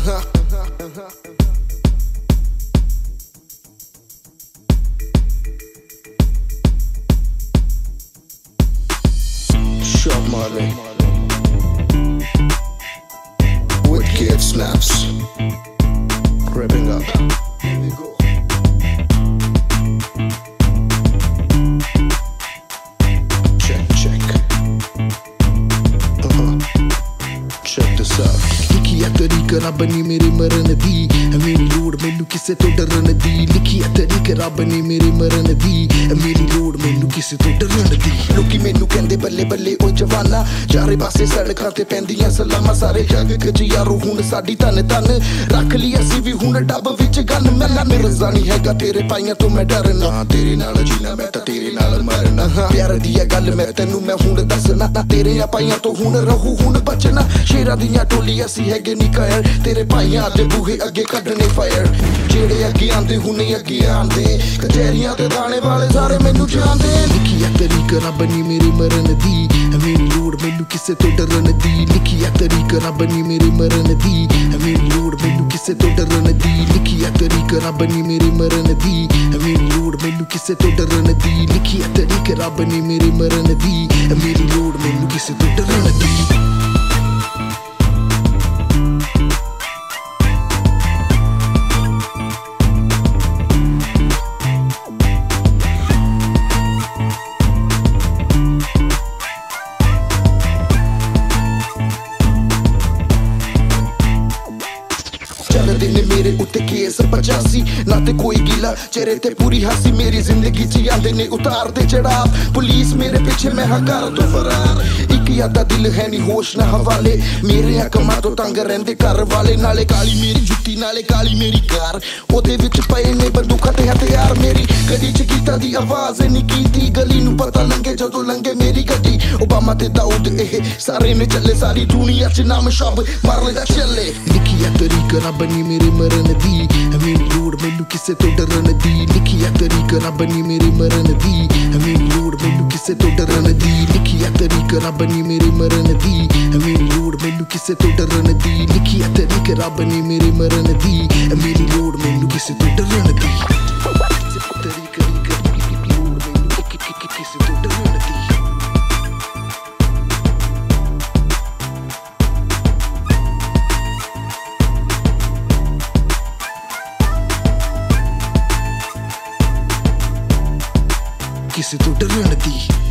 Shop Marley with kid snaps creeping up. Here we go. Check. Check this out. लिखिया तरीक रब ने मेरे मरण दी, मेरी लोड़ मैनू किसे तो डरन दी। लिखिया तरीक रब ने मेरे मरण दी, मेरी लोड़ मैनू किसे तो डरन दी। लोकी मैनू कहंदे बल्ले बल्ले ओ जवाना, चारे पासे सड़कां ते पैंदियां सलामां। सारे जग च यारो हुण साडी तन तन, रख ली असीं भी हुण डब विच गन। मैं रज़ा नहीं हैगा तेरे पाइयां तो मैं डरना, तेरे नाल जीना मैं तां तेरे नाल मरना। प्यार दी गल मैं तैनू मैं हुण दसना, तेरे पाइयां तो हुण रहू हुण बचना। शेरां दियां टोली असीं हैगे नी कायर, तेरे भाइयां दे बूहे अगे कड्डने फायर। जेड़े अगे आंदे हुणे अगे आंदे, कचहरियां ते थाणे वाले सारे मैनू जाणदे। लिखिया तरीक रब ने मेरे मरण दी, मेरी लोड़ मैनू किसे तो डरन दी। लिखिया तरीक रब ने मेरे मरण दी, मेरी लोड़ मैनू किसे तो डरन दी। लिखिया तरीक रब ने मेरे मरण दी, मेरी लोड़ मैनू किसे तो डरन दी। लिखिया तरीक रब ने मेरे मरण दी, मेरी लोड़ मैनू किसे तो डरन दी। ने मेरे उत्ते केस 85, ना ते कोई गिला चेहरे ते पूरी हासी। मेरी जिंदगी च आंदे ने उतार दे चढ़ाव, पुलिस मेरे पीछे मैं हकार तो फरार। एक यादा दिल है नी होश ना हवाले, मेरे कमा तो तंग रहंदे घर वाले। नाले काली मेरी जुत्ती नाले काली मेरी कार, ओदे विच पए ने बंदूकां ते हथियार। मेरी गड्डी च गीतां दी आवाज़ नहीं कीती, गली नू पता लंघे जदों लंघे मेरी गड्डी। ओबामा ते दाऊद एह सारे ने चले, सारी दुनिया च नाम शब मारले दा चले। लिखिया तरीक रब ने मेरे मरण दी, मेरी लोड़ मैनू किसे तो डरन दी। लिखिया तरीक रब ने मेरे मरण दी, मेरी लोड़ मैनू किसे तो डरन दी। लिखिया तरीक रब ने मेरे मरण दी, मेरी लोड़ मैनू किसे तो डरन दी। लिखिया तरीक रब ने मेरे मरण दी, मेरी लोड़ मैनू किसे तो डरन दी। किसे तो डरन दी। किसे तो डरन दी।